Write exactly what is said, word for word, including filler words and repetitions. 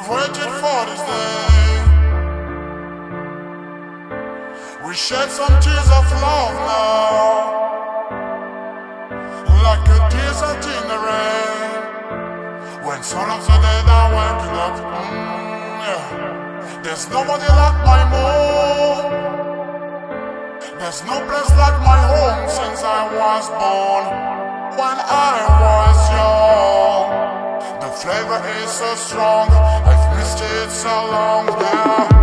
waited for this day. We shed some tears of love now, like a desert in the rain. When sun of the dead are waking up, mm, yeah. There's nobody like my moon. There's no place like my home since I was born. When I was young, the flavor is so strong. I've missed it so long now.